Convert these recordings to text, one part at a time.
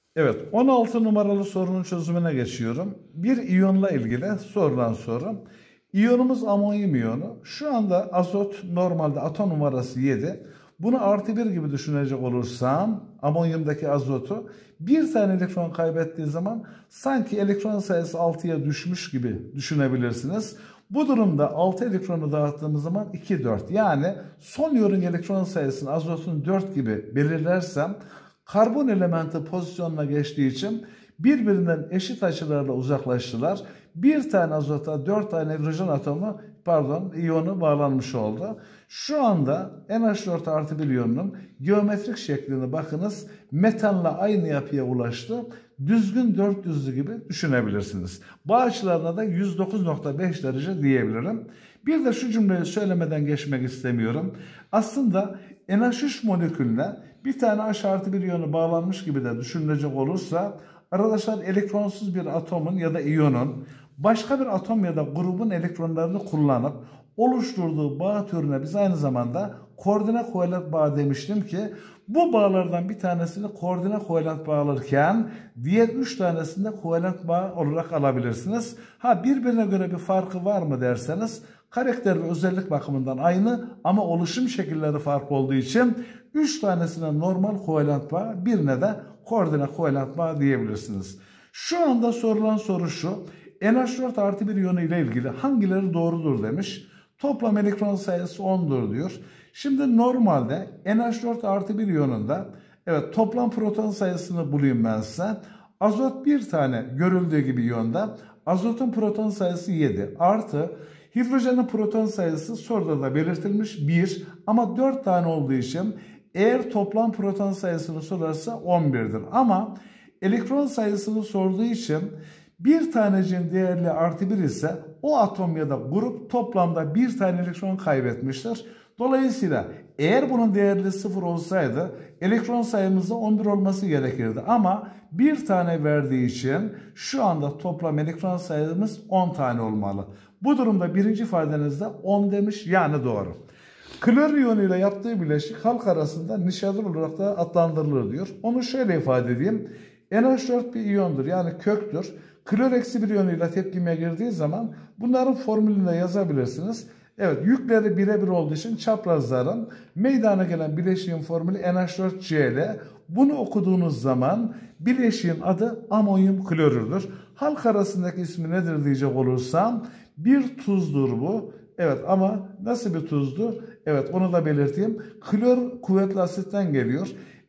Evet, 16 numaralı sorunun çözümüne geçiyorum. Bir iyonla ilgili sorulan soru. İyonumuz amonyum iyonu. Şu anda azot normalde atom numarası 7. Bunu artı 1 gibi düşünecek olursam amonyumdaki azotu bir tane elektron kaybettiği zaman sanki elektron sayısı 6'ya düşmüş gibi düşünebilirsiniz. Bu durumda 6 elektronu dağıttığımız zaman 2, 4. Yani son iyon elektron sayısını azotun 4 gibi belirlersem karbon elementi pozisyonuna geçtiği için birbirinden eşit açılarla uzaklaştılar. Bir tane azota 4 tane hidrojen atomu iyonu bağlanmış oldu. Şu anda NH4 artı 1 iyonunun geometrik şeklini bakınız metanla aynı yapıya ulaştı. Düzgün 400'lü gibi düşünebilirsiniz. Bağ açılarına da 109,5 derece diyebilirim. Bir de şu cümleyi söylemeden geçmek istemiyorum. Aslında NH3 molekülüne bir tane H artı bir iyonu bağlanmış gibi de düşünülecek olursa arkadaşlar elektronsuz bir atomun ya da iyonun başka bir atom ya da grubun elektronlarını kullanıp oluşturduğu bağ türüne biz aynı zamanda koordine kovalent bağ demiştim ki bu bağlardan bir tanesini koordine kovalent bağlarken diğer 3 tanesini de kovalent bağ olarak alabilirsiniz. Birbirine göre bir farkı var mı derseniz karakter ve özellik bakımından aynı ama oluşum şekilleri farklı olduğu için 3 tanesine normal kovalent bağ, birine de koordine kovalent bağ diyebilirsiniz. Şu anda sorulan soru şu. NH4 artı 1 iyonu ile ilgili hangileri doğrudur demiş. Toplam elektron sayısı 10'dur diyor. Şimdi normalde NH4 artı 1 iyonunda evet toplam proton sayısını bulayım ben size. Azot bir tane görüldüğü gibi iyonda azotun proton sayısı 7 artı hidrojenin proton sayısı soruda da belirtilmiş 1 ama 4 tane olduğu için eğer toplam proton sayısını sorarsa 11'dir. Ama elektron sayısını sorduğu için bir tanecin değerli artı 1 ise o atom ya da grup toplamda bir tane elektron kaybetmiştir. Dolayısıyla eğer bunun değerli 0 olsaydı elektron sayımızda 11 olması gerekirdi. Ama bir tane verdiği için şu anda toplam elektron sayımız 10 tane olmalı. Bu durumda birinci ifadenizde 10 demiş yani doğru. Klor iyonuyla yaptığı bileşik halk arasında nişadır olarak da adlandırılır diyor. Onu şöyle ifade edeyim. NH4 bir iyondur yani köktür. Klor eksi bir iyonuyla tepkimeye girdiği zaman bunların formülünü de yazabilirsiniz. Evet yükleri birebir olduğu için çaprazların meydana gelen bileşiğin formülü NH4Cl. Bunu okuduğunuz zaman bileşiğin adı amonyum klorürdür. Halk arasındaki ismi nedir diyecek olursam bir tuzdur bu. Evet ama nasıl bir tuzdu? Evet onu da belirteyim. Klor kuvvetli asitten geliyor.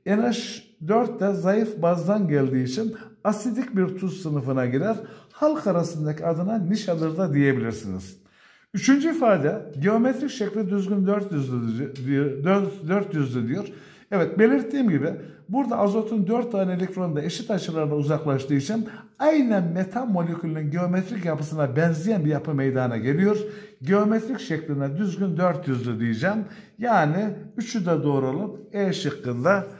NH4 de zayıf bazdan geldiği için asidik bir tuz sınıfına girer. Halk arasındaki adına nişadır da diyebilirsiniz. Üçüncü ifade geometrik şekli düzgün 400'lü diyor. Evet belirttiğim gibi burada azotun 4 tane elektronu da eşit açılarla uzaklaştığı için aynen metan molekülünün geometrik yapısına benzeyen bir yapı meydana geliyor. Geometrik şekline düzgün 400'lü diyeceğim. Yani üçü de doğru olup E şıkkında